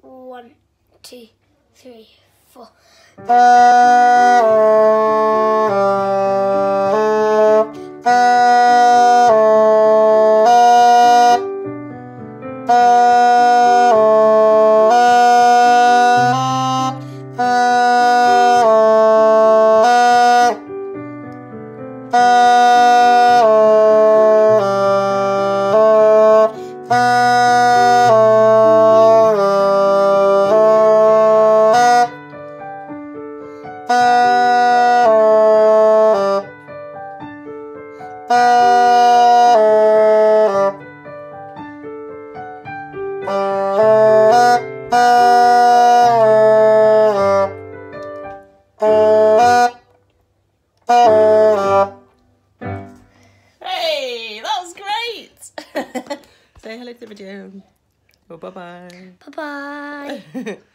1, 2, 3, 4. Hey, that was great! Say hello to the video. Oh, bye-bye. Bye-bye.